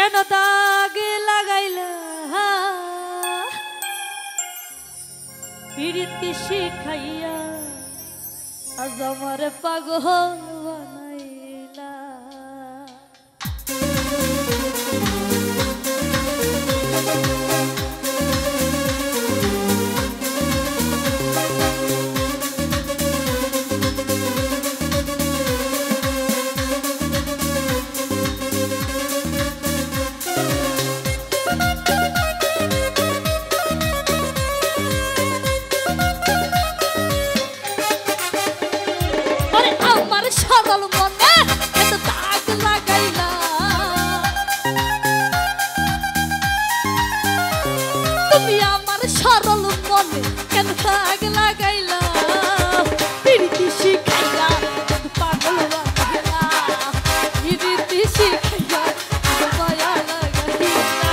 কেন দাগ লাগাইলা পিরিতি শিখাইয়া আজ আমার পাগল বানাইলা কেন দাগ লাগাইলা পিরিতি শিখাইয়া পাগল বানাইলা পিরিতি শিখাইয়া মায়া লাগাইলা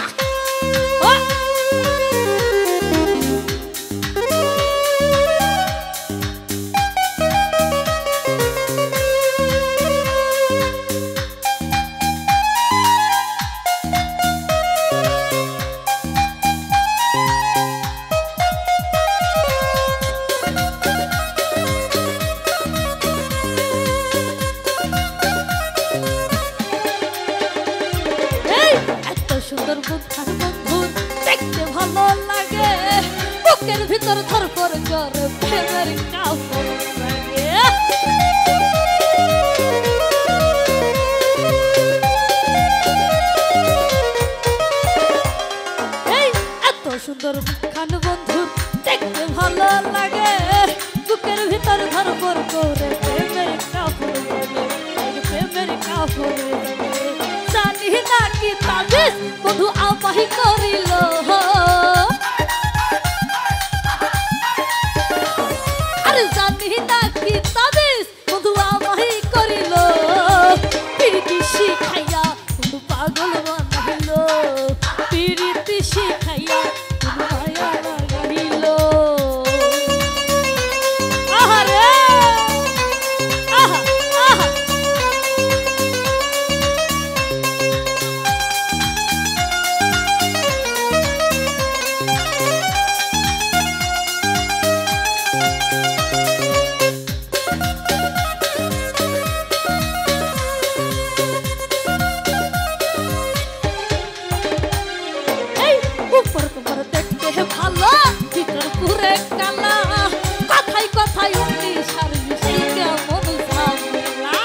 সুন্দর বুদ্ধার বন্ধু দেখতে ভালো লাগে বুকের ভিতর ধরপর করে প্রেমের কাপড় লাগে এই এত সুন্দর বুদ্ধার বন্ধু দেখতে ভালো লাগে বুকের ভিতর ধরপর করে প্রেমের কাপড় লাগে প্রেমের কাপড় লাগে জানি না কি তাবিজ বধু আমাহি করিল আরে জানি না কি তাবিজ বধু আমাহি করিল পিরিতি শিখাইয়া বধু পাগল বানাইল পিরিতি শিখাইয়া বধু মায়া লাগাইল আহারে আহা আহা ভালো ভিতর পুরে কালা কথাই কথাই উনি সারি সেই কেমন ঝামেলা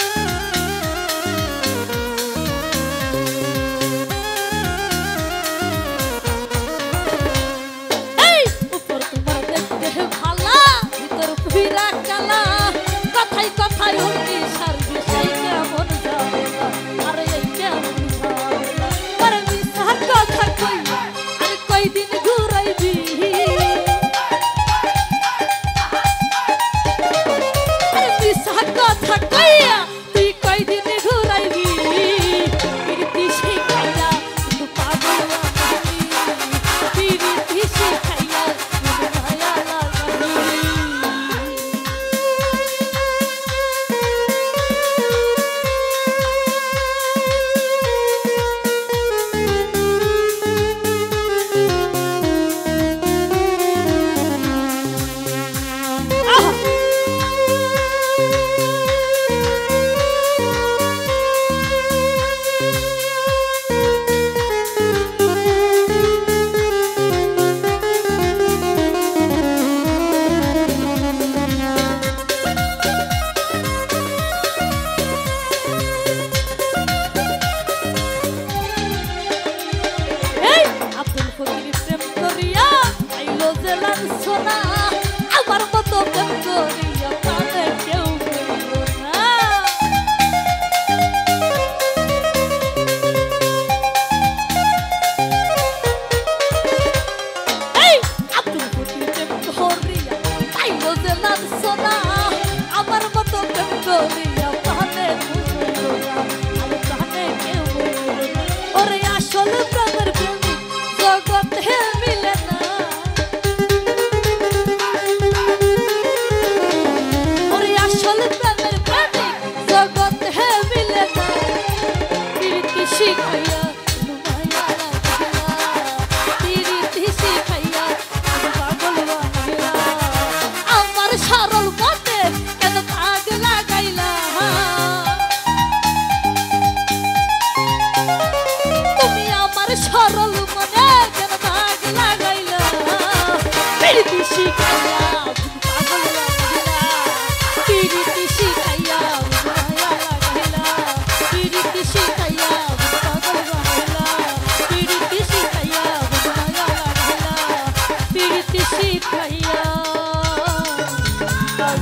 এই উপর তোমার দেখতে ভালো ভিতর পুরা কালা কথাই কথাই উনি সারি সেই কেমন ঝামেলা আরে এই কেমন ঝামেলা আরে মিশা কথা কইয়া আরে কয়দিন ঘুরাইবি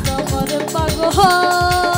আমার পাগল